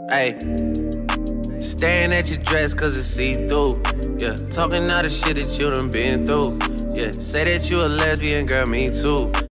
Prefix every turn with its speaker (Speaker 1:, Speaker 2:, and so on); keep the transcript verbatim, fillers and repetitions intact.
Speaker 1: Ayy, staring at your dress cause it's see-through. Yeah, talking all the shit that you done been through. Yeah, say that you a lesbian, girl, me too.